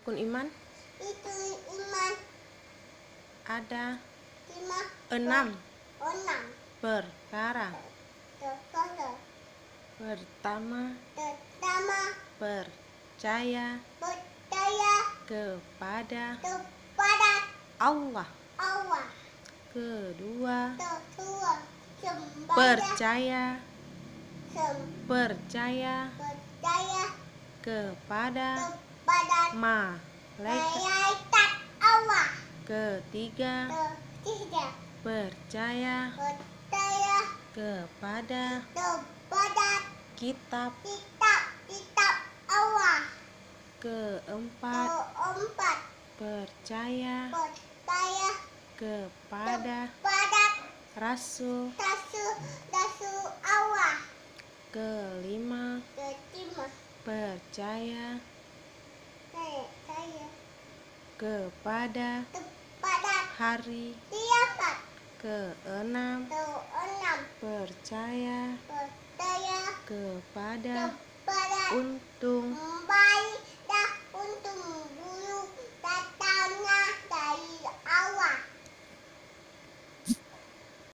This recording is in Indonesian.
Rukun iman itu iman ada 6 perkara. perkara. Pertama, percaya kepada Allah. Kedua, percaya kepada malaikat. Allah. Ketiga, percaya kepada kitab-kitab Allah. Keempat, percaya kepada rasul-rasul Allah. Kelima, percaya kepada Hari Kiamat. Keenam, percaya kepada untung.